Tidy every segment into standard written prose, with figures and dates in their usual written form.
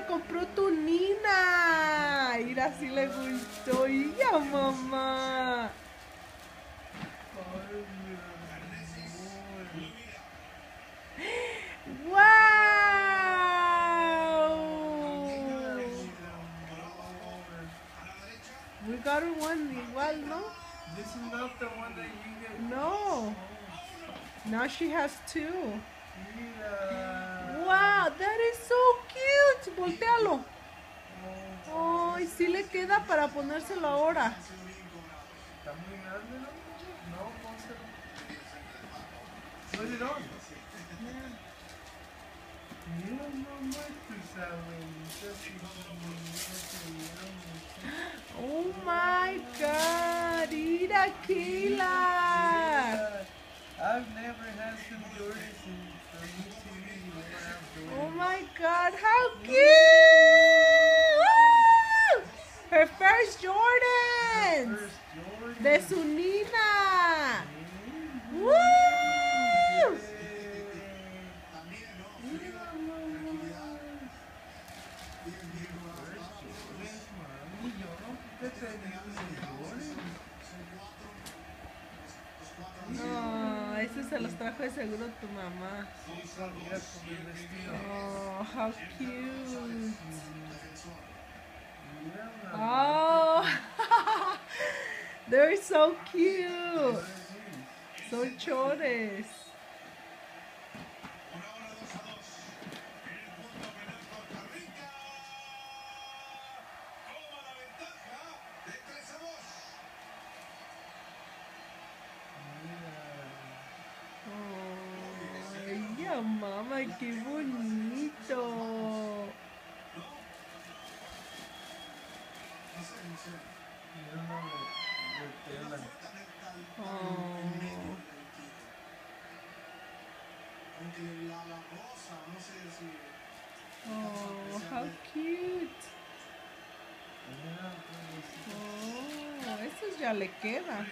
compró tu Nina. Mira, si le gustó. ¡Ya, mamá! ¡Wow! We got one igual, ¿no? This is not the one that you get. No. Now she has two. Mira. Wow, that is so cute. Voltealo. Ay, sí le queda para ponérselo ahora. Está muy grande, ¿no? No, pónselo. Put it on. Mira, mamá, tus abuelitas y tus niñas se vieron mucho. Oh my God. Mira, Kayla. I've never had some Jordans from YouTube. You never have Jordans. Oh my God, how cute! Her first Jordans. First Jordan. De su Nina. Woo! No, ese se los trajo de seguro tu mamá. Oh, how cute. Oh, they're so cute. Son chores. Ay, ya, mamá, qué bonito. Oh, how cute. Oh, eso ya le queda.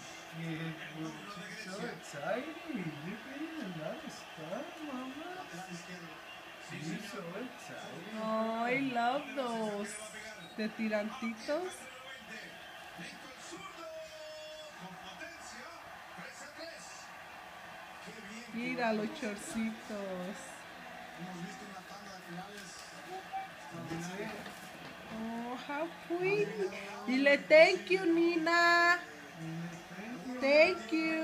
So excited. You're getting a lot of stuff, Mama. You're so excited. Oh, I love those. De tirantitos. Mira los chorcitos. Oh, how pretty. Dile thank you, Nina. Thank you.